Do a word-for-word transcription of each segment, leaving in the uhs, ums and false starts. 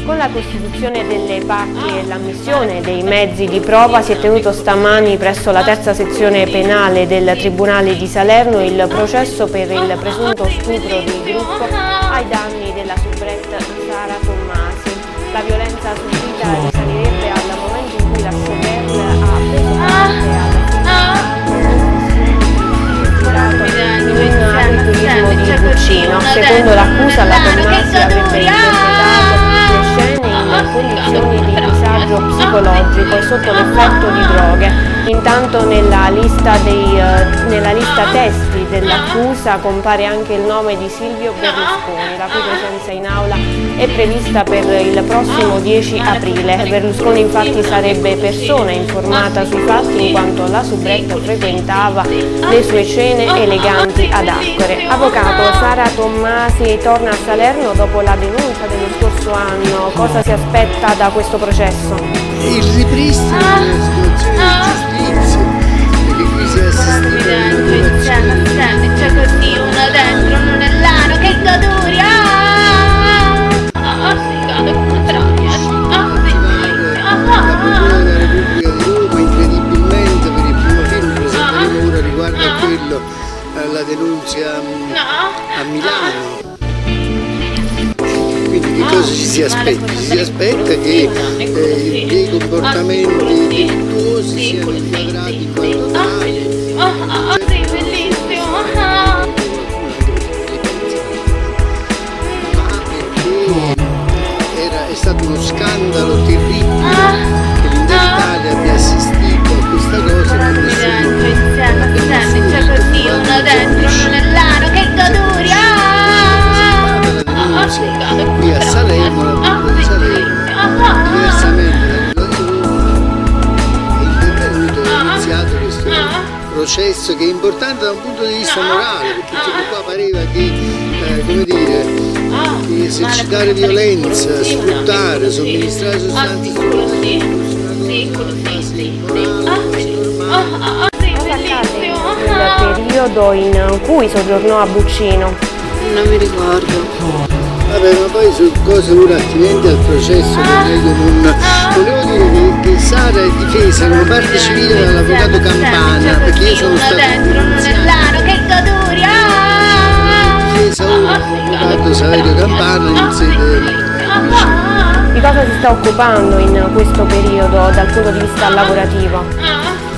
Con la costituzione delle parti e l'ammissione dei mezzi di prova si è tenuto stamani presso la terza sezione penale del Tribunale di Salerno il processo per il presunto stupro di gruppo ai danni della soubrette Sara Tommasi. La violenza subita risalirebbe al momento in cui la chauffeur ha preso parte alla in un turismo di Buccino. Secondo l'accusa, la Tommasi avrebbe interpretato in condizioni di disagio psicologico e sotto l'effetto di droghe. Intanto nella lista, dei, uh, nella lista testi dell'accusa compare anche il nome di Silvio Berlusconi, la cui presenza in aula è prevista per il prossimo dieci aprile. Berlusconi infatti sarebbe persona informata sui fatti in quanto la soubrette frequentava le sue cene eleganti ad Accore. Avvocato, Sara Tommasi torna a Salerno dopo la denuncia dello scorso anno. Cosa si aspetta da questo processo? Il ripristino della situazione di giustizia, perché qui si è assistito a una violazione. C'è così uno dentro, uno nell'ano, che goduria! Ah, sì, cado come travi, ah, sì, La Procura della Repubblica di Roma, incredibilmente, per il primo film presenteremo ora riguardo a quello, alla denunzia a Milano. Quindi che cosa ci si aspetta? Ci si aspetta che eh, dei comportamenti delittuosi siano inquadrati in quanto tali. Ah, sì, bellissimo! Ma perché era, è stato uno scandalo terribile che l'intera Italia abbia assistito a questa cosa e che nessuno C'è così uno dentro, uno nell'ano, che goduria! Qui a Salerno, la Procura di Salerno, diversamente da quella di Roma, è intervenuto e è iniziato questo processo che è importante da un punto di vista morale, perché qua pareva che, eh, come dire, che esercitare violenza, sfruttare, somministrare sostanze stupefacenti nel periodo in cui soggiornò a Buccino. Non mi ricordo. Vabbè, ma poi su cose ora attinenti al processo che meglio non... Volevo dire che, che Sara è difesa come parte civile dall'avvocato Campana, perché io sono stato difesa ora dall'avvocato Saverio Campana in sede Di cosa si sta occupando in questo periodo dal punto di vista lavorativo?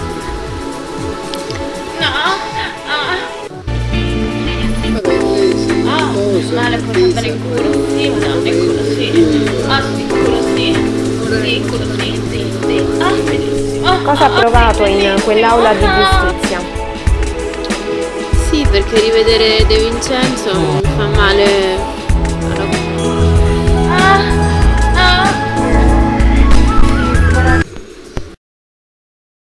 Ma le puoi andare in culo? Sì, no, in culo sì. Ah, sì, culo sì. Sì, culo sì, sì, sì. Ah, bellissimo. Cosa ha provato in quell'aula di giustizia? Sì, perché rivedere De Vincenzo mi fa male